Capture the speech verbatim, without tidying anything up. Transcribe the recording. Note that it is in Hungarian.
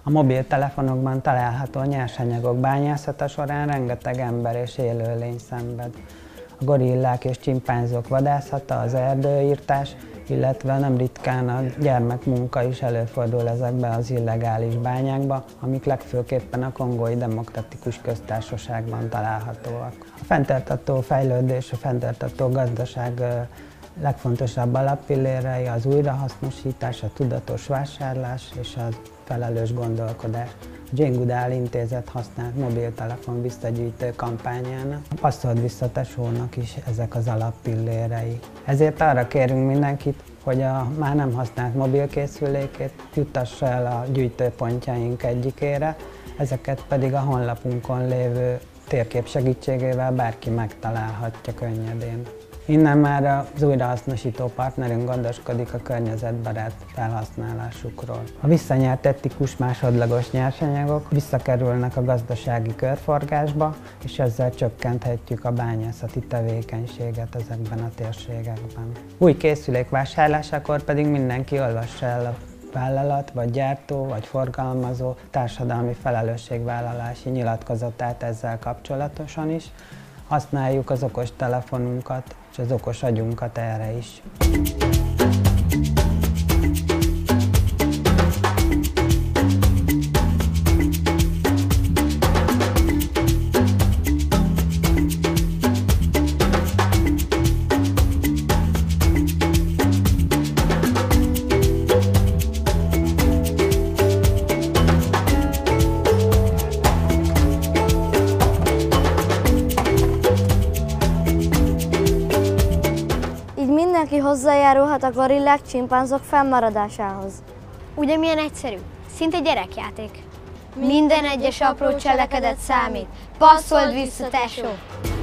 A mobiltelefonokban található nyersanyagok bányászata során rengeteg ember és élőlény szenved. A gorillák és csimpánzok vadászata, az erdőirtás, illetve nem ritkán a gyermekmunka is előfordul ezekbe az illegális bányákba, amik legfőképpen a Kongói Demokratikus Köztársaságban találhatóak. A fenntartható fejlődés, a fenntartható gazdaság legfontosabb alappillérei az újrahasznosítás, a tudatos vásárlás és a felelős gondolkodás. A Jane Goodall Intézet használt mobiltelefon visszagyűjtő kampányának, a Passzord vissza tesónak is ezek az alappillérei. Ezért arra kérünk mindenkit, hogy a már nem használt mobilkészülékét juttassa el a gyűjtőpontjaink egyikére, ezeket pedig a honlapunkon lévő térkép segítségével bárki megtalálhatja könnyedén. Innen már az újrahasznosító partnerünk gondoskodik a környezetbarát felhasználásukról. A visszanyert etikus másodlagos nyersanyagok visszakerülnek a gazdasági körforgásba, és ezzel csökkenthetjük a bányászati tevékenységet ezekben a térségekben. Új készülék vásárlásakor pedig mindenki olvassa el a vállalat, vagy gyártó, vagy forgalmazó társadalmi felelősségvállalási nyilatkozatát ezzel kapcsolatosan is. Használjuk az okos telefonunkat és az okos agyunkat erre is. Mindenki hozzájárulhat a gorillák, csimpánzok fennmaradásához. Ugye milyen egyszerű? Szinte gyerekjáték. Minden egyes apró cselekedet számít. Passzold vissza, tesó!